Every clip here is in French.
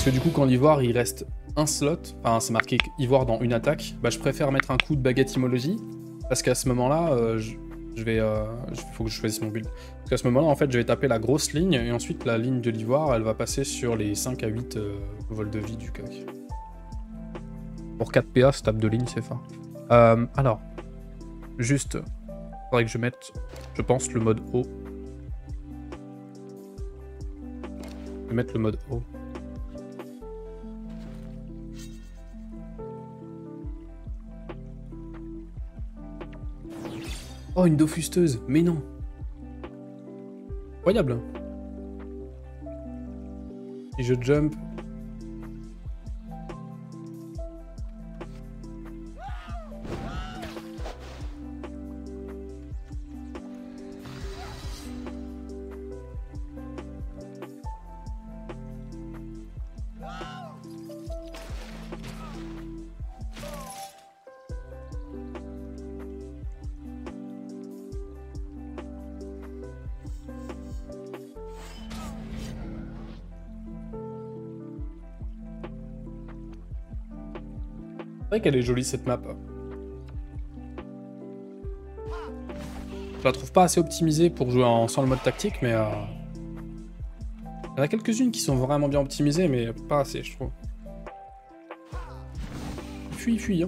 Parce que du coup, quand l'ivoire il reste un slot, enfin c'est marqué ivoire dans une attaque, bah je préfère mettre un coup de baguette imologie, parce qu'à ce moment-là, faut que je choisisse mon build. Parce qu'à ce moment-là, en fait, je vais taper la grosse ligne, et ensuite la ligne de l'ivoire, elle va passer sur les 5 à 8 vols de vie du cac. Pour 4 PA, ce tape de ligne, c'est fort. Alors, juste, faudrait que je mette, je pense, le mode haut. Je vais mettre le mode haut. Oh, une dofusteuse, mais non. Incroyable. Si je jump. C'est vrai qu'elle est jolie cette map. Je la trouve pas assez optimisée pour jouer sans le mode tactique, mais il y en a quelques-unes qui sont vraiment bien optimisées, mais pas assez, je trouve. Fuis, fuis, hein.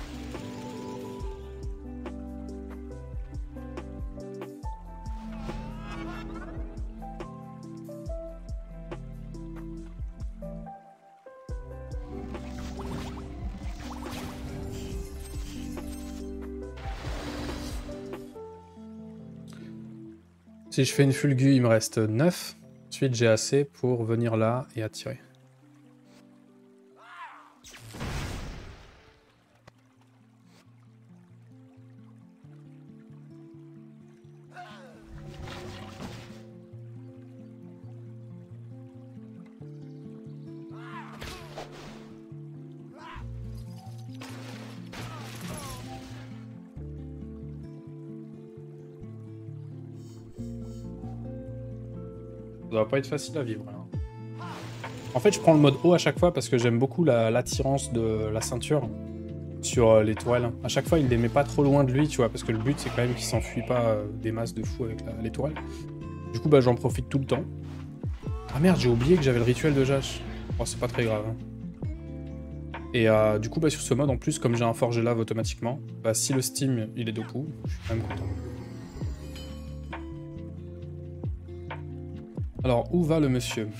Si je fais une fulgu, il me reste 9. Ensuite, j'ai assez pour venir là et attirer. Ça va pas être facile à vivre, là. En fait, je prends le mode haut à chaque fois parce que j'aime beaucoup l'attirance de la ceinture sur les tourelles. À chaque fois, il les met pas trop loin de lui, tu vois, parce que le but, c'est quand même qu'il s'enfuit pas des masses de fous avec les tourelles. Du coup, bah, j'en profite tout le temps. Ah merde, j'ai oublié que j'avais le rituel de Jash. Bon, c'est pas très grave. Hein. Et du coup, bah, sur ce mode, en plus, comme j'ai un forge lave automatiquement, bah, si le steam, il est de coup, je suis quand même content. Alors, où va le monsieur?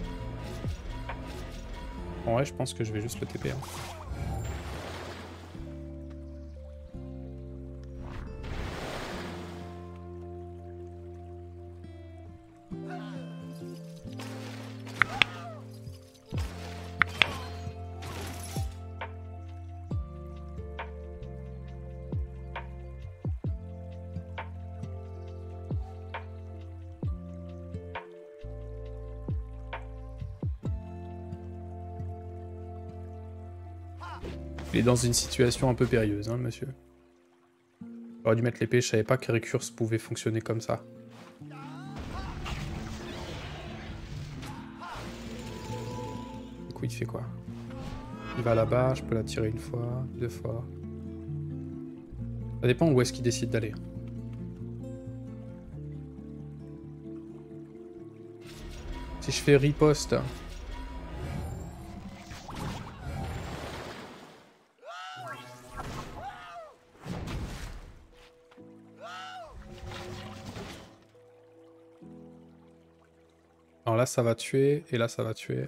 En vrai, je pense que je vais juste le TP. Hein. Il est dans une situation un peu périlleuse, hein, le monsieur. J'aurais dû mettre l'épée, je savais pas que Recurse pouvait fonctionner comme ça. Du coup, il fait quoi? Il va là-bas, je peux la tirer une fois, 2 fois. Ça dépend où est-ce qu'il décide d'aller. Si je fais riposte... Alors là, ça va tuer, et là, ça va tuer.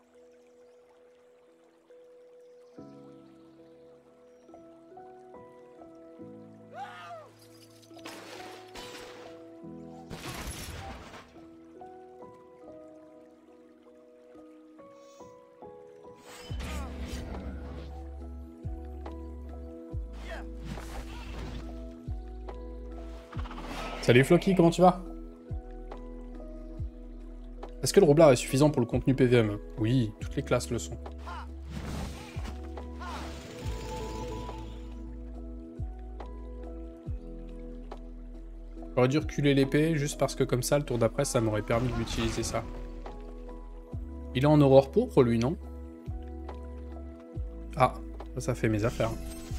Salut Floki, comment tu vas? Est-ce que le roublard est suffisant pour le contenu PVM? Oui, toutes les classes le sont. J'aurais dû reculer l'épée juste parce que comme ça, le tour d'après, ça m'aurait permis d'utiliser ça. Il est en aurore pourpre, lui, non? Ah, ça fait mes affaires.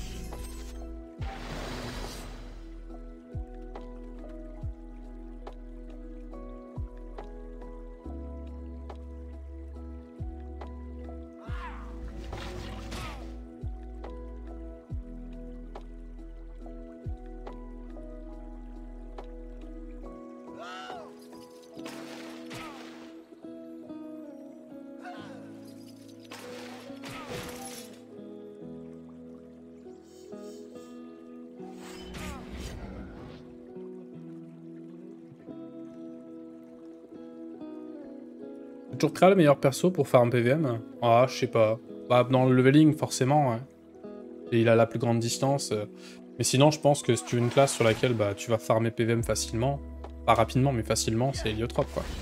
Toujours créer le meilleur perso pour faire un PVM? Ah, je sais pas. Bah, dans le leveling, forcément, ouais. Et il a la plus grande distance. Mais sinon, je pense que si tu veux une classe sur laquelle bah, tu vas farmer PVM facilement, pas rapidement, mais facilement, c'est Héliotrope, quoi.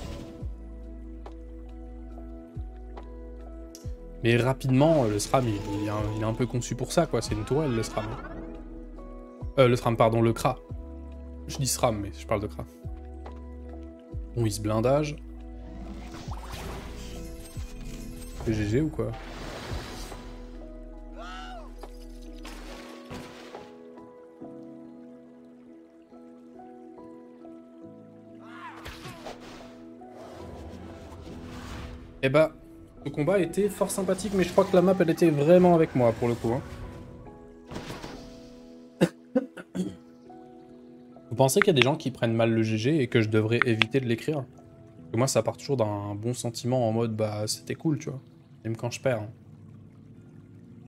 Mais rapidement, le SRAM, il est un peu conçu pour ça, quoi. C'est une tourelle, le SRAM. Le SRAM, pardon, le CRA. Je dis SRAM, mais je parle de CRA. Bon, il se blindage. C'est GG ou quoi? Eh bah, le combat était fort sympathique, mais je crois que la map, elle était vraiment avec moi, pour le coup. Hein. Vous pensez qu'il y a des gens qui prennent mal le GG et que je devrais éviter de l'écrire? Moi, ça part toujours d'un bon sentiment en mode, bah, c'était cool, tu vois. Même quand je perds. Hein.